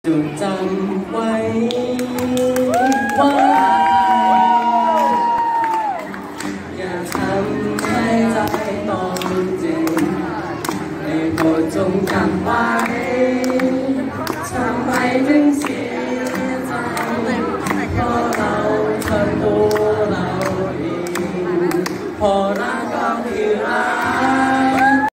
จดจำไว้ว่าอย่าทำให้ใจต้องเจ็บให้โปรดจงจำไว้